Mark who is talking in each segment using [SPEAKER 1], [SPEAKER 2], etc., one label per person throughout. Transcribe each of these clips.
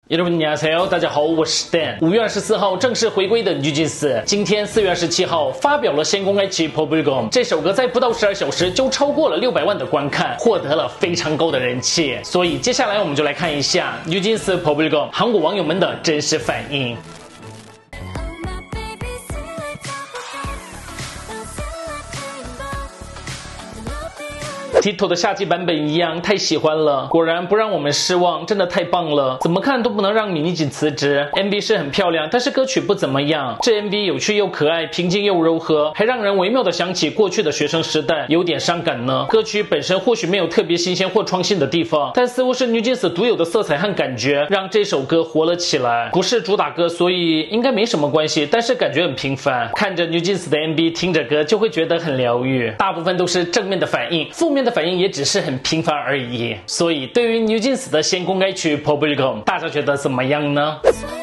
[SPEAKER 1] 여러분 안녕하세요，大家好，我是 Dan。5月24号正式回归的NewJeans，今天4月27号发表了先公开期 Bubblegum， 这首歌在不到12小时就超过了600万的观看，获得了非常高的人气。所以接下来我们就来看一下 NewJeans Bubblegum 韩国网友们的真实反应。Tito 的夏季版本一样，太喜欢了，果然不让我们失望，真的太棒了，怎么看都不能让米妮锦辞职。MV 是很漂亮，但是歌曲不怎么样。这 MV 有趣又可爱，平静又柔和，还让人微妙的想起过去的学生时代，有点伤感呢。歌曲本身或许没有特别新鲜或创新的地方，但似乎是 NewJeans 独有的色彩和感觉，让这首歌活了起来。不是主打歌，所以应该没什么关系，但是感觉很平凡。看着 NewJeans 的 MV， 听着歌就会觉得很疗愈。大部分都是正面的反应，负面的反应也只是很平凡而已。所以对于 NewJeans 的先公开曲 Bubblegum， 大家觉得怎么样呢？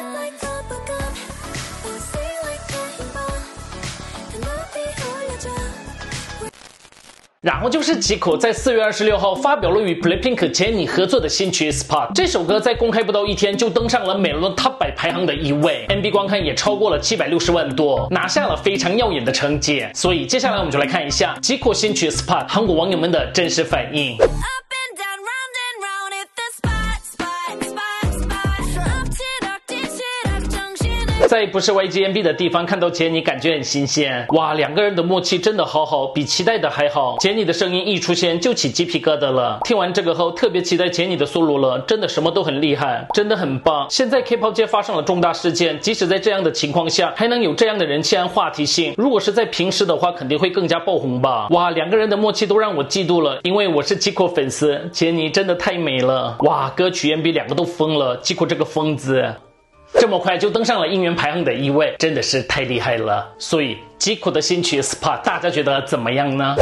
[SPEAKER 1] 然后就是吉口在4月26号发表了与 BLACKPINK 杰尼合作的新曲 Spot， 这首歌在公开不到1天就登上了美伦 Top 100排行的1位， MV 观看也超过了760万多，拿下了非常耀眼的成绩。所以接下来我们就来看一下吉口新曲 Spot 韩国网友们的真实反应。在不是 YGMB 的地方看到杰尼，感觉很新鲜。哇，两个人的默契真的好好，比期待的还好。杰尼的声音一出现就起鸡皮疙瘩了。听完这个后，特别期待杰尼的 solo 了，真的什么都很厉害，真的很棒。现在 K-pop 界发生了重大事件，即使在这样的情况下，还能有这样的人气和话题性，如果是在平时的话，肯定会更加爆红吧。哇，两个人的默契都让我嫉妒了，因为我是 Jiko 粉丝，杰尼真的太美了。哇，歌曲 MV 两个都疯了 ，Jiko 这个疯子。这么快就登上了应援排行的1位，真的是太厉害了。所以吉口的新曲 Spot 大家觉得怎么样呢？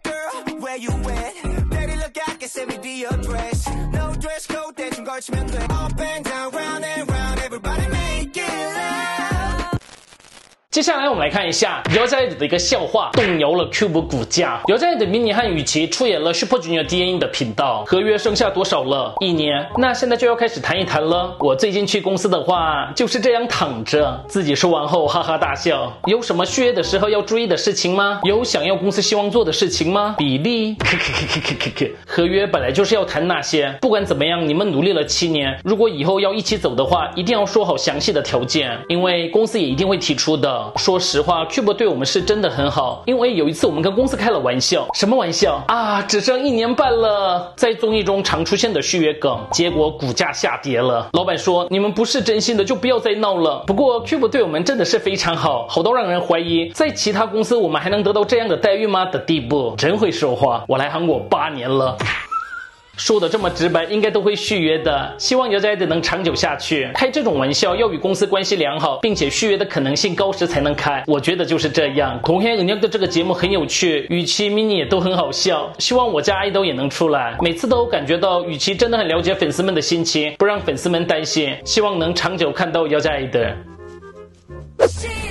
[SPEAKER 1] 接下来我们来看一下여자애들的一个笑话，动摇了 Cube 股价。여자애들 미니和雨琦出演了 Super Junior DNA 的频道，合约剩下多少了？1年，那现在就要开始谈一谈了。我最近去公司的话，就是这样躺着。自己说完后哈哈大笑。有什么续约的时候要注意的事情吗？有想要公司希望做的事情吗？比例，合约本来就是要谈那些。不管怎么样，你们努力了7年，如果以后要一起走的话，一定要说好详细的条件，因为公司也一定会提出的。说实话 Cube 对我们是真的很好，因为有一次我们跟公司开了玩笑。什么玩笑啊？只剩1年半了，在综艺中常出现的续约梗，结果股价下跌了。老板说你们不是真心的就不要再闹了。不过 Cube 对我们真的是非常好，好到让人怀疑在其他公司我们还能得到这样的待遇吗的地步。真会说话，我来韩国8年了。说的这么直白，应该都会续约的。希望여자애들能长久下去。开这种玩笑要与公司关系良好，并且续约的可能性高时才能开。我觉得就是这样。동해은혁的这个节目很有趣，雨琦、mini 也都很好笑。希望我家爱豆也能出来。每次都感觉到雨琦真的很了解粉丝们的心情，不让粉丝们担心。希望能长久看到여자애들。